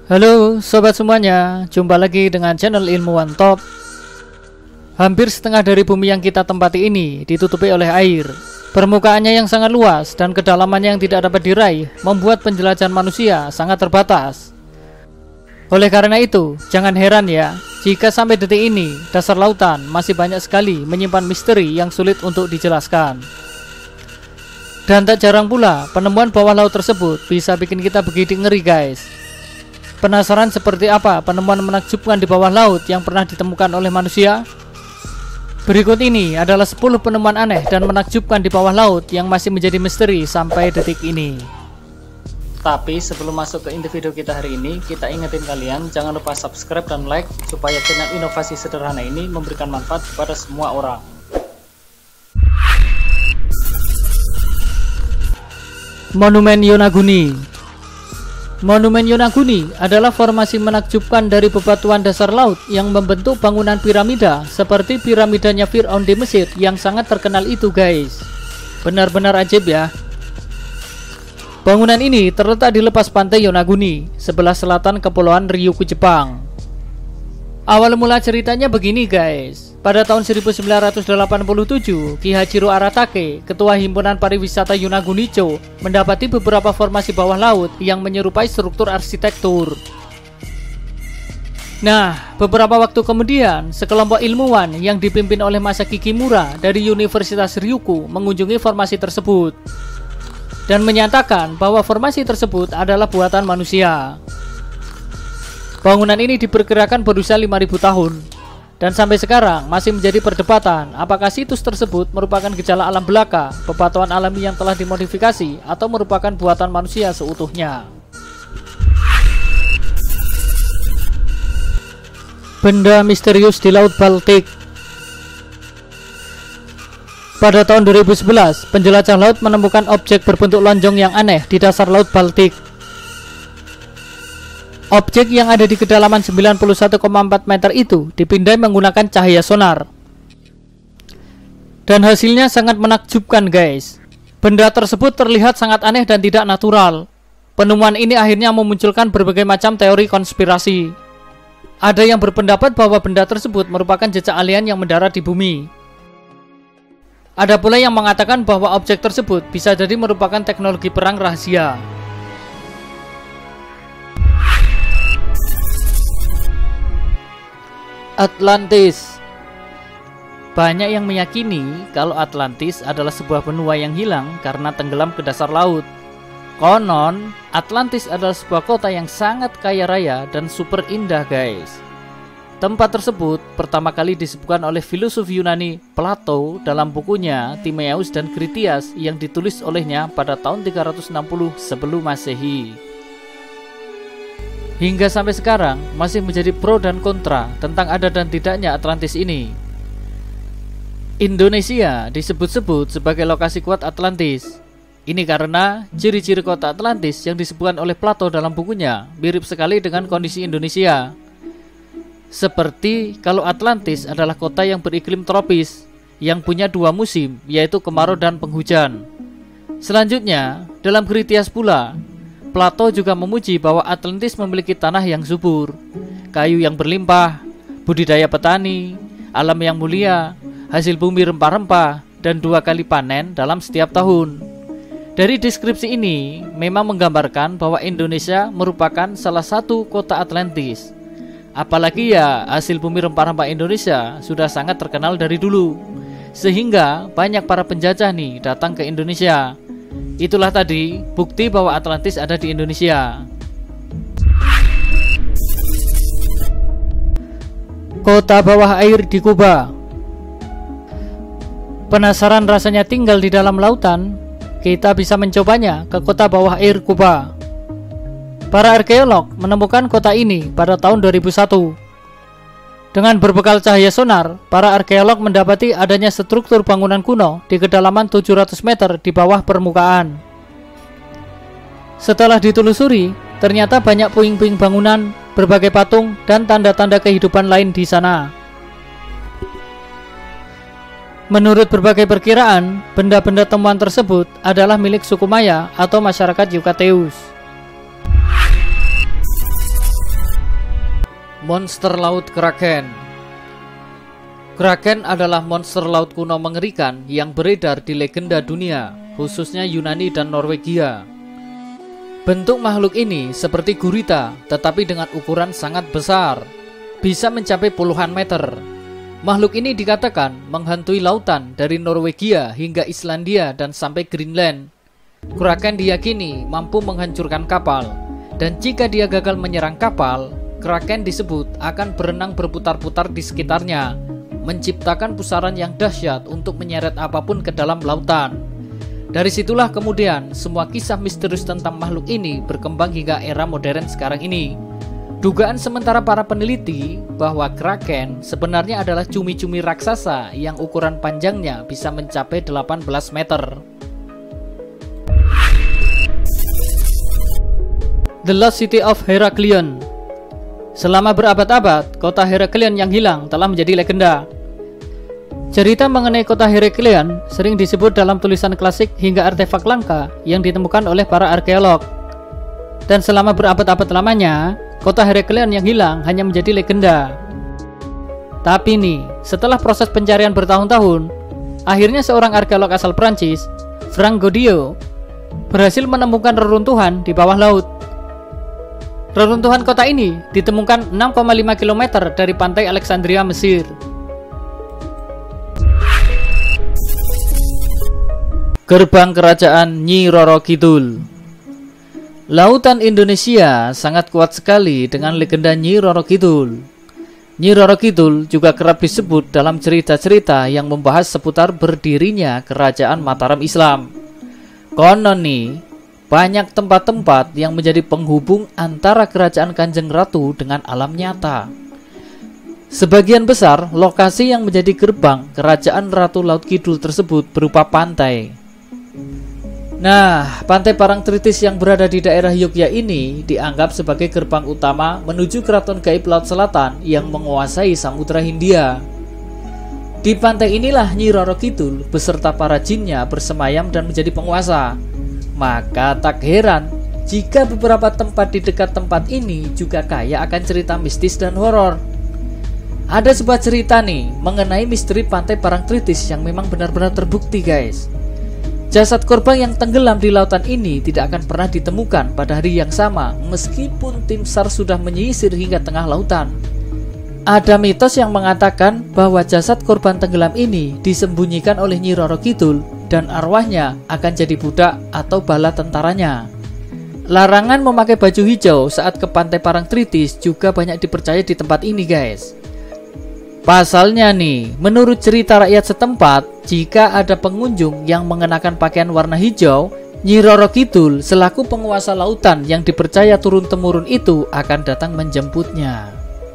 Halo sobat semuanya, jumpa lagi dengan channel Ilmuwan Top. Hampir setengah dari bumi yang kita tempati ini ditutupi oleh air. Permukaannya yang sangat luas dan kedalamannya yang tidak dapat diraih membuat penjelajahan manusia sangat terbatas. Oleh karena itu, jangan heran ya jika sampai detik ini dasar lautan masih banyak sekali menyimpan misteri yang sulit untuk dijelaskan. Dan tak jarang pula penemuan bawah laut tersebut bisa bikin kita begitu ngeri guys. Penasaran seperti apa penemuan menakjubkan di bawah laut yang pernah ditemukan oleh manusia? Berikut ini adalah 10 penemuan aneh dan menakjubkan di bawah laut yang masih menjadi misteri sampai detik ini. Tapi sebelum masuk ke inti video kita hari ini, kita ingetin kalian jangan lupa subscribe dan like supaya channel inovasi sederhana ini memberikan manfaat kepada semua orang. Monumen Yonaguni. Monumen Yonaguni adalah formasi menakjubkan dari bebatuan dasar laut yang membentuk bangunan piramida seperti piramidanya Firaun di Mesir yang sangat terkenal itu guys. Benar-benar ajaib ya. Bangunan ini terletak di lepas pantai Yonaguni, sebelah selatan Kepulauan Ryukyu, Jepang. Awal mula ceritanya begini guys. Pada tahun 1987, Ki Hachiro Aratake, Ketua Himpunan Pariwisata Yonaguni-cho, mendapati beberapa formasi bawah laut yang menyerupai struktur arsitektur. Nah, beberapa waktu kemudian, sekelompok ilmuwan yang dipimpin oleh Masaaki Kimura dari Universitas Ryukyu mengunjungi formasi tersebut dan menyatakan bahwa formasi tersebut adalah buatan manusia. Bangunan ini diperkirakan berusia 5.000 tahun. Dan sampai sekarang masih menjadi perdebatan apakah situs tersebut merupakan gejala alam belaka, bebatuan alami yang telah dimodifikasi, atau merupakan buatan manusia seutuhnya. Benda misterius di Laut Baltik. Pada tahun 2011, penjelajah laut menemukan objek berbentuk lonjong yang aneh di dasar Laut Baltik. Objek yang ada di kedalaman 91,4 meter itu dipindai menggunakan cahaya sonar. Dan hasilnya sangat menakjubkan guys. Benda tersebut terlihat sangat aneh dan tidak natural. Penemuan ini akhirnya memunculkan berbagai macam teori konspirasi. Ada yang berpendapat bahwa benda tersebut merupakan jejak alien yang mendarat di bumi. Ada pula yang mengatakan bahwa objek tersebut bisa jadi merupakan teknologi perang rahasia. Atlantis. Banyak yang meyakini kalau Atlantis adalah sebuah benua yang hilang karena tenggelam ke dasar laut. Konon, Atlantis adalah sebuah kota yang sangat kaya raya dan super indah guys. Tempat tersebut pertama kali disebutkan oleh filosof Yunani Plato dalam bukunya Timaeus dan Critias yang ditulis olehnya pada tahun 360 sebelum Masehi. Hingga sampai sekarang masih menjadi pro dan kontra tentang ada dan tidaknya Atlantis ini. Indonesia disebut-sebut sebagai lokasi kuat Atlantis. Ini karena ciri-ciri kota Atlantis yang disebutkan oleh Plato dalam bukunya mirip sekali dengan kondisi Indonesia. Seperti kalau Atlantis adalah kota yang beriklim tropis, yang punya 2 musim, yaitu kemarau dan penghujan. Selanjutnya, dalam Critias pula, Plato juga memuji bahwa Atlantis memiliki tanah yang subur, kayu yang berlimpah, budidaya petani, alam yang mulia, hasil bumi rempah-rempah, dan 2 kali panen dalam setiap tahun. Dari deskripsi ini memang menggambarkan bahwa Indonesia merupakan salah satu kota Atlantis. Apalagi ya hasil bumi rempah-rempah Indonesia sudah sangat terkenal dari dulu, sehingga banyak para penjajah nih datang ke Indonesia. Itulah tadi bukti bahwa Atlantis ada di Indonesia. Kota bawah air di Kuba. Penasaran rasanya tinggal di dalam lautan? Kita bisa mencobanya ke kota bawah air Kuba. Para arkeolog menemukan kota ini pada tahun 2001. Dengan berbekal cahaya sonar, para arkeolog mendapati adanya struktur bangunan kuno di kedalaman 700 meter di bawah permukaan. Setelah ditelusuri, ternyata banyak puing-puing bangunan, berbagai patung, dan tanda-tanda kehidupan lain di sana. Menurut berbagai perkiraan, benda-benda temuan tersebut adalah milik suku Maya atau masyarakat Yucateus. Monster laut Kraken. Kraken adalah monster laut kuno mengerikan yang beredar di legenda dunia, khususnya Yunani dan Norwegia. Bentuk makhluk ini seperti gurita, tetapi dengan ukuran sangat besar, bisa mencapai puluhan meter. Makhluk ini dikatakan menghantui lautan dari Norwegia hingga Islandia dan sampai Greenland. Kraken diyakini mampu menghancurkan kapal, dan jika dia gagal menyerang kapal, Kraken disebut akan berenang berputar-putar di sekitarnya, menciptakan pusaran yang dahsyat untuk menyeret apapun ke dalam lautan. Dari situlah kemudian semua kisah misterius tentang makhluk ini berkembang hingga era modern sekarang ini. Dugaan sementara para peneliti bahwa Kraken sebenarnya adalah cumi-cumi raksasa yang ukuran panjangnya bisa mencapai 18 meter. The Lost City of Heraklion. Selama berabad-abad, kota Heraklion yang hilang telah menjadi legenda. Cerita mengenai kota Heraklion sering disebut dalam tulisan klasik hingga artefak langka yang ditemukan oleh para arkeolog. Dan selama berabad-abad lamanya, kota Heraklion yang hilang hanya menjadi legenda. Tapi nih, setelah proses pencarian bertahun-tahun, akhirnya seorang arkeolog asal Prancis, Frank Goddio, berhasil menemukan reruntuhan di bawah laut. Reruntuhan kota ini ditemukan 6,5 km dari pantai Alexandria, Mesir. Gerbang Kerajaan Nyi Roro Kidul. Lautan Indonesia sangat kuat sekali dengan legenda Nyi Roro Kidul. Nyi Roro Kidul juga kerap disebut dalam cerita-cerita yang membahas seputar berdirinya Kerajaan Mataram Islam. Konon nih, banyak tempat-tempat yang menjadi penghubung antara kerajaan Kanjeng Ratu dengan alam nyata. Sebagian besar lokasi yang menjadi gerbang kerajaan Ratu Laut Kidul tersebut berupa pantai. Nah, Pantai Parangtritis yang berada di daerah Yogyakarta ini dianggap sebagai gerbang utama menuju Keraton Gaib Laut Selatan yang menguasai Samudra Hindia. Di pantai inilah Nyi Roro Kidul beserta para jinnya bersemayam dan menjadi penguasa. Maka tak heran jika beberapa tempat di dekat tempat ini juga kaya akan cerita mistis dan horor. Ada sebuah cerita nih mengenai misteri Pantai Parangtritis yang memang benar-benar terbukti, guys. Jasad korban yang tenggelam di lautan ini tidak akan pernah ditemukan pada hari yang sama meskipun tim SAR sudah menyisir hingga tengah lautan. Ada mitos yang mengatakan bahwa jasad korban tenggelam ini disembunyikan oleh Nyi Roro Kidul dan arwahnya akan jadi budak atau bala tentaranya. Larangan memakai baju hijau saat ke Pantai Parangtritis juga banyak dipercaya di tempat ini, guys. Pasalnya nih, menurut cerita rakyat setempat, jika ada pengunjung yang mengenakan pakaian warna hijau, Nyi Roro Kidul selaku penguasa lautan yang dipercaya turun-temurun itu akan datang menjemputnya.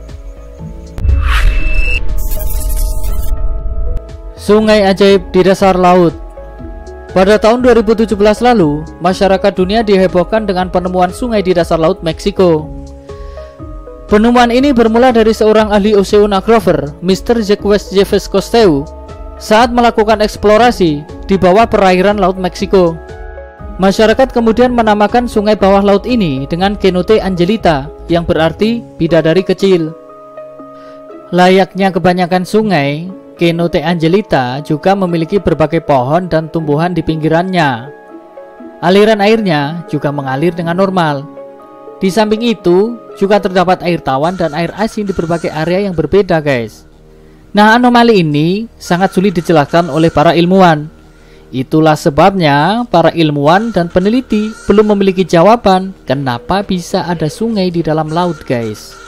Sungai ajaib di dasar laut. Pada tahun 2017 lalu, masyarakat dunia dihebohkan dengan penemuan sungai di dasar laut Meksiko. Penemuan ini bermula dari seorang ahli oceanographer, Mr. Jacques Yves Cousteau, saat melakukan eksplorasi di bawah perairan laut Meksiko. Masyarakat kemudian menamakan sungai bawah laut ini dengan Cenote Angelita, yang berarti bidadari kecil. Layaknya kebanyakan sungai, Cenote Angelita juga memiliki berbagai pohon dan tumbuhan di pinggirannya. Aliran airnya juga mengalir dengan normal. Di samping itu, juga terdapat air tawar dan air asin di berbagai area yang berbeda, guys. Nah, anomali ini sangat sulit dijelaskan oleh para ilmuwan. Itulah sebabnya para ilmuwan dan peneliti belum memiliki jawaban kenapa bisa ada sungai di dalam laut, guys.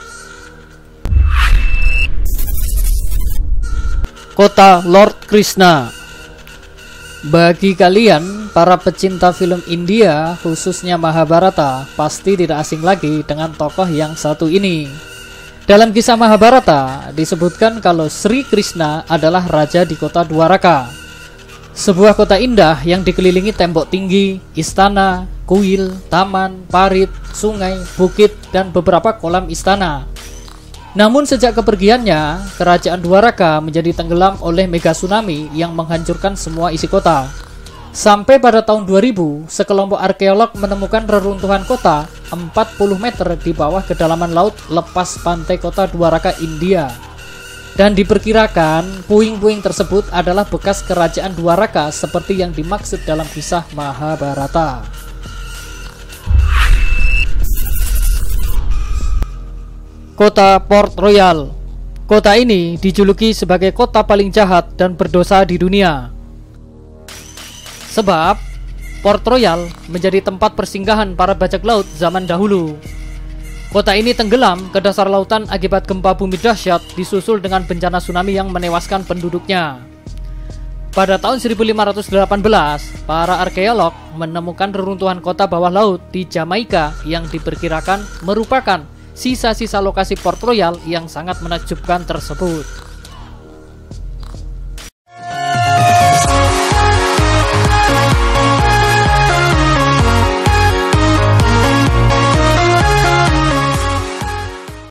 Kota Lord Krishna. Bagi kalian para pecinta film India, khususnya Mahabharata, pasti tidak asing lagi dengan tokoh yang satu ini. Dalam kisah Mahabharata disebutkan kalau Sri Krishna adalah raja di kota Dwaraka, sebuah kota indah yang dikelilingi tembok tinggi, istana, kuil, taman, parit, sungai, bukit, dan beberapa kolam istana. Namun sejak kepergiannya, kerajaan Dwaraka menjadi tenggelam oleh mega tsunami yang menghancurkan semua isi kota. Sampai pada tahun 2000, sekelompok arkeolog menemukan reruntuhan kota 40 meter di bawah kedalaman laut lepas pantai kota Dwaraka, India. Dan diperkirakan puing-puing tersebut adalah bekas kerajaan Dwaraka seperti yang dimaksud dalam kisah Mahabharata. Kota Port Royal. Kota ini dijuluki sebagai kota paling jahat dan berdosa di dunia. Sebab Port Royal menjadi tempat persinggahan para bajak laut zaman dahulu. Kota ini tenggelam ke dasar lautan akibat gempa bumi dahsyat disusul dengan bencana tsunami yang menewaskan penduduknya. Pada tahun 1518, para arkeolog menemukan reruntuhan kota bawah laut di Jamaika yang diperkirakan merupakan sisa-sisa lokasi Port Royal yang sangat menakjubkan tersebut.